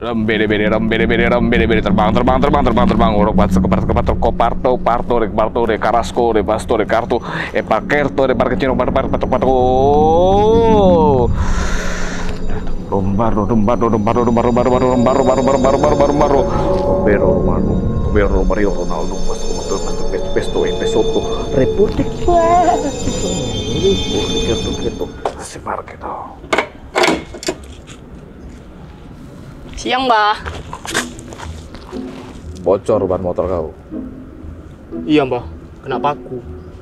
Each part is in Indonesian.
Bede terbang uruk bat sekepat parto rek karasko re basto re kartu pakerto re parkecino pato rombaro Mario Ronaldo pesto reporte gitu si parketo. Siang, Mbah. Bocor ban motor kau. Iya, Mbah. Kenapa aku?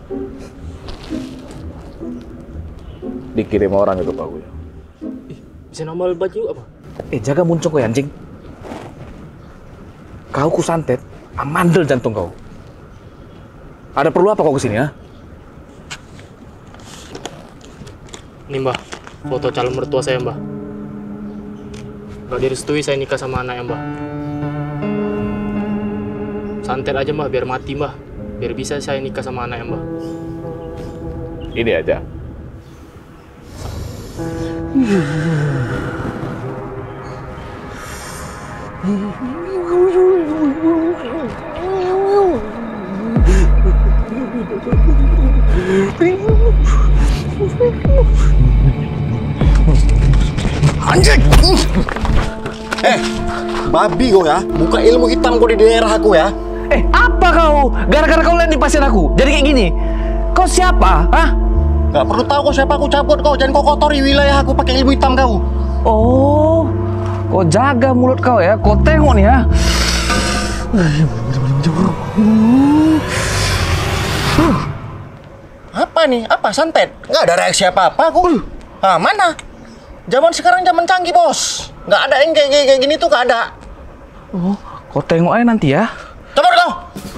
Dikirim orang itu, Pak. Bisa nambal baju apa? Jaga muncul kau anjing. Kau kusantet, amandel jantung kau. Ada perlu apa kau kesini ya? Nih, Mbah. Foto calon mertua saya, Mbah. Gak direstui saya nikah sama anak ya, Mbah. Santet aja, Mbah, biar mati, Mbah. Biar bisa saya nikah sama anak ya, Mbah. Ini aja. Anjing! Babi kau ya, buka ilmu hitam kau di daerah aku ya. Apa kau? Gara-gara kau lihat di pasien aku, jadi kayak gini. Kau siapa? Hah? Gak perlu tahu kau siapa, aku cabut kau. Jangan kau kotori wilayah aku pakai ilmu hitam kau. Oh, kau jaga mulut kau ya. Kau tengok nih ya. Apa nih? Apa santet? Gak ada reaksi apa-apa aku. Mana? Zaman sekarang zaman canggih, bos. Gak ada yang kayak gini tuh, gak ada. Oh, kau tengok aja nanti ya. Cabut kau.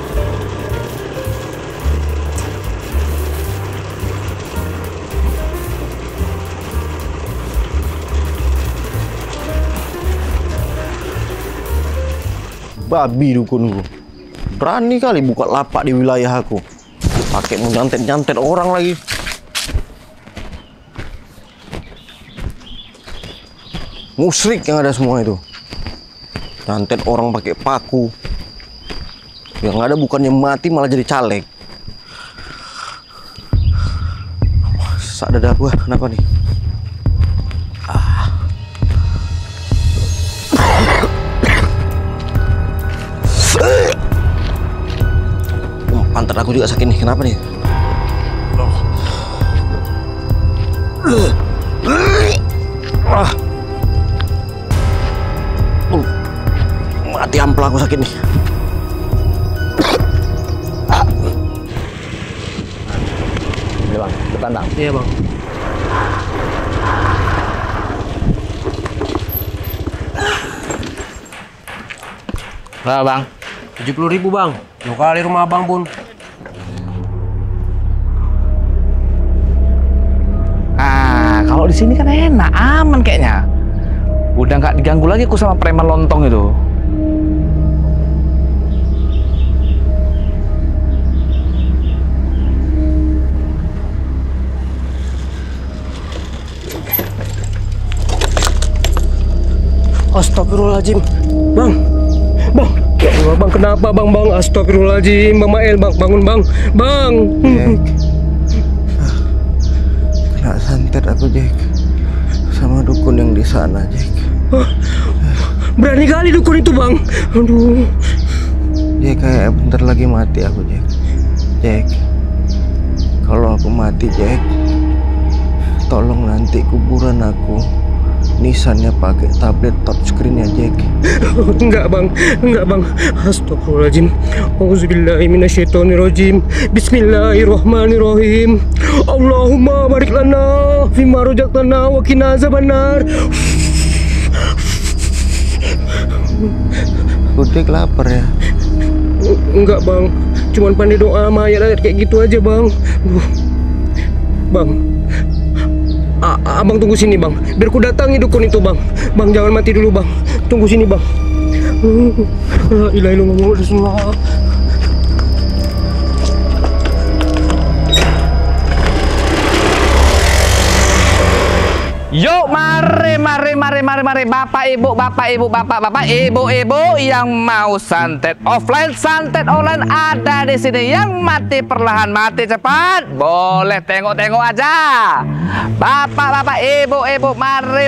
Babi dukunku. Berani kali buka lapak di wilayah aku. Pakai menyantet-nyantet orang lagi. Musrik yang ada semua itu. Nyantet orang pakai paku. Yang ada bukannya mati malah jadi caleg. Sesak dada gua, kenapa nih? Pantat aku juga sakit nih, kenapa nih? Mati ampel aku sakit nih. Ini bang, bertandang. Iya, Bang. Nah, Bang. 70.000, Bang. 2 kali rumah Abang pun. Kalau di sini kan enak, aman kayaknya. Udah nggak diganggu lagi aku sama preman lontong itu. Astagfirullahaladzim. Bang. Bang. Ya Allah, Bang, kenapa, Bang? Astagfirullahaladzim. Bang Mael, Bang, bangun, Bang. Bang. Kena santet aku, Jack. Sama dukun yang di sana, Jack. Berani kali dukun itu, Bang. Aduh. Dia kayak bentar lagi mati aku, Jack. Jack. Kalau aku mati, Jack, tolong nanti kuburan aku nisannya pakai tablet touchscreen ya, Jack. Enggak, Bang. Astagfirullahaladzim. Auzubillahi minasyaitonirrajim. Bismillahirrahmanirrahim. Allahumma barik lana fima razaqtana wa qina azabannar. Jack lapar ya? Enggak, Bang. Cuman pandai doa sama ayat-ayat kayak gitu aja, Bang. Bang. Abang tunggu sini, Bang. Biar ku datangi dukun itu, Bang. Bang, jangan mati dulu, Bang. Tunggu sini, Bang. La ilaha illallah Muhammadur Rasulullah. Yuk mari Bapak Ibu yang mau santet offline, santet online ada di sini. Yang mati perlahan, mati cepat, boleh tengok-tengok aja. Bapak Ibu, mari.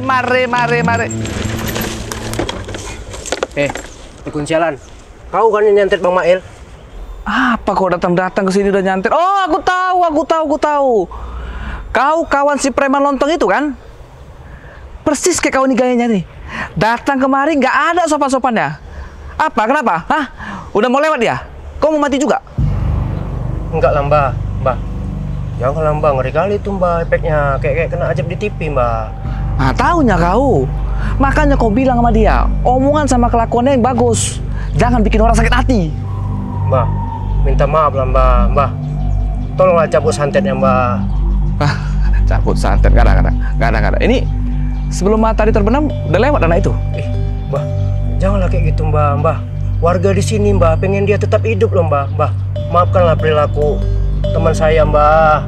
Dukun sialan. Kau kan yang nyantet Bang Mail? Apa kau datang ke sini udah nyantet? Oh, aku tahu. Kau kawan si preman lontong itu kan? Persis kayak kau nih gayanya nih. Datang kemari nggak ada sopan-sopannya. Apa? Kenapa? Hah? Udah mau lewat dia? Kau mau mati juga? Enggak lah Mbah. Jangan lah Mbah, ngeri kali tuh Mbah efeknya. Kayak kena ajab di TV Mbah. Nah, taunya kau. Makanya kau bilang sama dia, omongan sama kelakuannya yang bagus. Jangan bikin orang sakit hati. Mbah, minta maaf lah Mbah. Tolonglah cabut santetnya Mbah. Cabut santet, gak ada. Ini sebelum matahari terbenam udah lewat dana itu. Mbah, janganlah kayak gitu Mbah. Warga di sini Mbah pengen dia tetap hidup loh Mbah. Maafkanlah perilaku teman saya Mbah.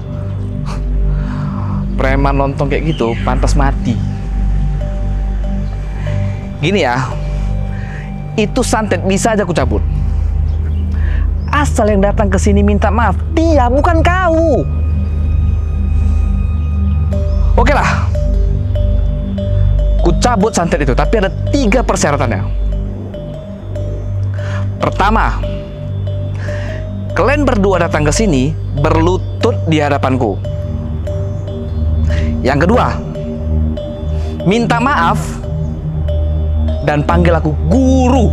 Preman lontong kayak gitu pantas mati. Gini ya, itu santet bisa aja aku cabut. Asal yang datang ke sini minta maaf, dia bukan kau. Oke lah, ku cabut santet itu, tapi ada 3 persyaratannya. Pertama, kalian berdua datang ke sini berlutut di hadapanku. Yang kedua, minta maaf dan panggil aku guru.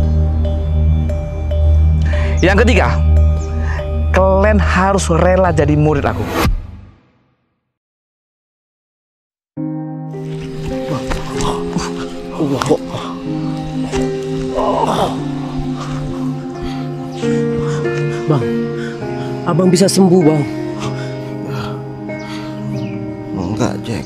Yang ketiga, kalian harus rela jadi murid aku. Bang, abang bisa sembuh Bang. Enggak, Jack.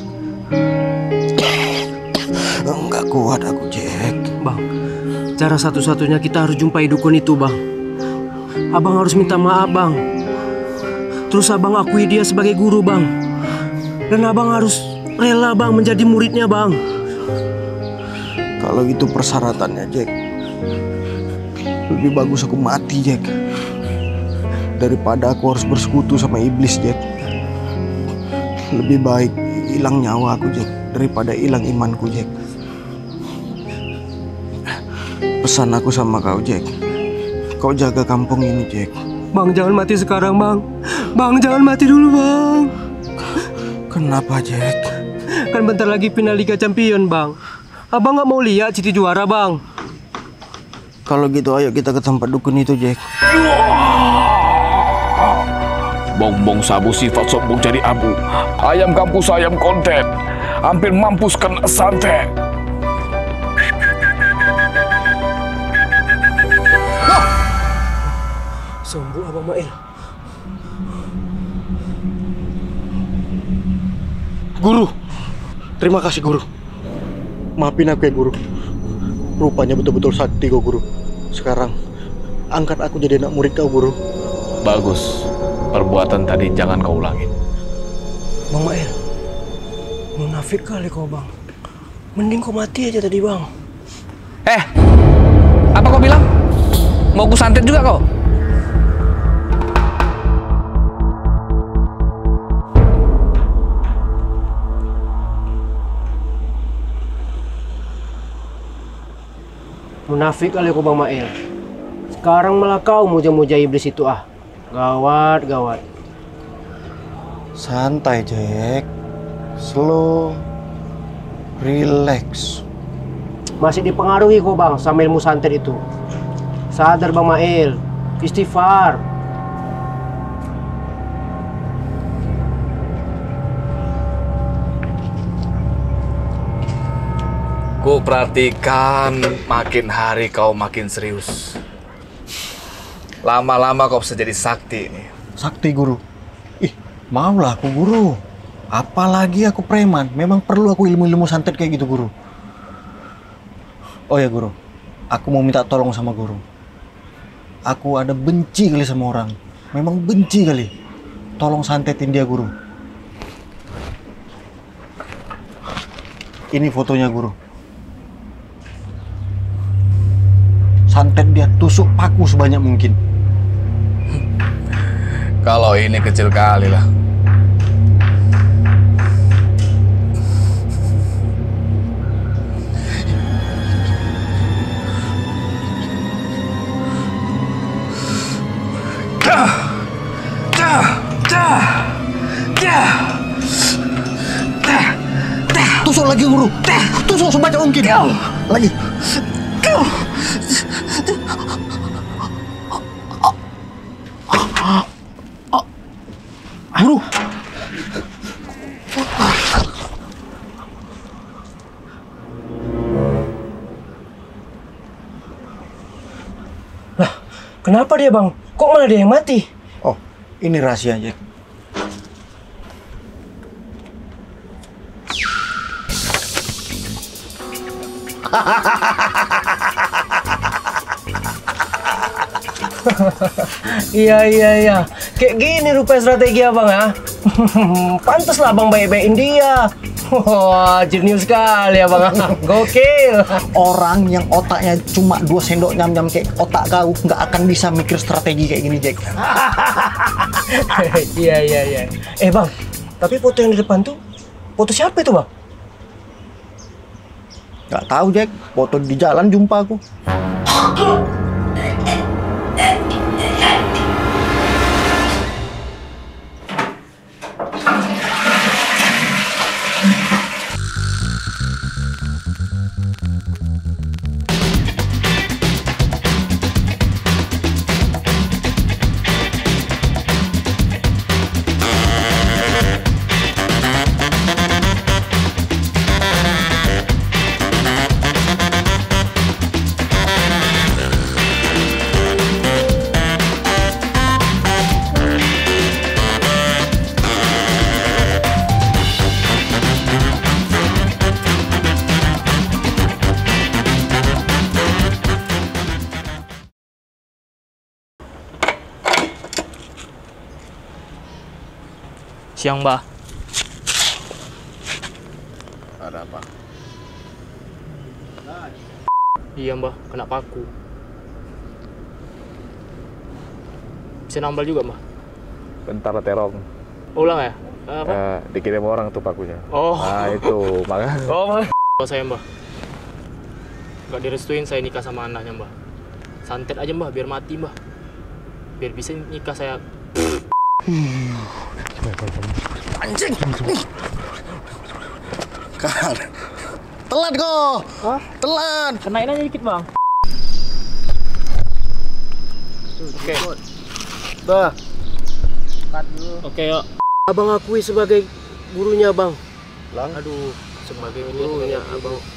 Enggak kuat aku, Jack. Bang, cara satu-satunya kita harus jumpai dukun itu Bang. Abang harus minta maaf Bang. Terus abang akui dia sebagai guru Bang. Dan abang harus rela Bang menjadi muridnya Bang. Kalau itu persyaratannya, Jack, lebih bagus aku mati, Jack, daripada aku harus bersekutu sama iblis, Jack. Lebih baik hilang nyawa aku, Jack, daripada hilang imanku, Jack. Pesan aku sama kau, Jack, kau jaga kampung ini, Jack. Bang, jangan mati sekarang Bang. Bang, jangan mati dulu Bang. Kenapa, Jack? Kan bentar lagi final Liga Champion Bang. Abang nggak mau lihat Citi juara Bang. Kalau gitu ayo kita ke tempat dukun itu, Jack. Bongbong sabu sifat sombong jadi abu. Ayam kampus ayam konten. Hampir mampus kena santet. Sembuh Abang Mail. Guru, terima kasih guru. Maafin aku ya guru. Rupanya betul-betul sakti kau guru. Sekarang angkat aku jadi anak murid kau guru. Bagus. Perbuatan tadi jangan kau ulangin. Bang Mail, munafik kali kau Bang. Mending kau mati aja tadi Bang. Apa kau bilang? Mau ku santet juga kau? Munafik kali kau Bang Mail. Sekarang malah kau muja-muja iblis itu ah. Gawat. Santai, Jack. Slow. Relax. Masih dipengaruhi kau Bang sama ilmu santet itu. Sadar Bang Mail. Istighfar. Ku perhatikan makin hari kau makin serius. Lama-lama kau bisa jadi sakti ini. Sakti guru. Ih, maulah aku guru. Apalagi aku preman. Memang perlu aku ilmu-ilmu santet kayak gitu guru. Oh ya guru, aku mau minta tolong sama guru. Aku ada benci kali sama orang. Memang benci kali. Tolong santetin dia guru. Ini fotonya guru. Santet dia tusuk paku sebanyak mungkin. Kalau ini kecil kali lah. Tusuk lagi guru. Tusuk sebanyak mungkin. Lagi. Guru. Lah, kenapa dia bang? Kok malah dia yang mati? Oh, ini rahasia Jack. Iya. Kayak gini rupanya strategi abang ya. Pantas lah abang baik-baikin dia. Wah, jenius sekali abang. Gokil. Orang yang otaknya cuma 2 sendok nyam-nyam kayak otak kau nggak akan bisa mikir strategi kayak gini Jack. Iya. Bang, tapi foto yang di depan tuh foto siapa itu bang? Nggak tahu Jack. Foto di jalan jumpa aku. Siang, Mbah. Ada apa? Iya, Mbah, kena paku. Bisa nambal juga, Mbah. Bentar terong. Ulang ya? Apa? Dikirim orang tuh pakunya. Oh. Nah itu makanya. Kalau saya, Mbah, nggak direstuin saya nikah sama anaknya, Mbah. Santet aja, Mbah, biar mati, Mbah. Biar bisa nikah saya. Anjing! Kan. Telat kok. Hah? Telat. Kenain aja dikit, Bang. Oke. Dah. Oke, yuk. Abang akui sebagai gurunya bang. Aduh, sebagai Gurunya abang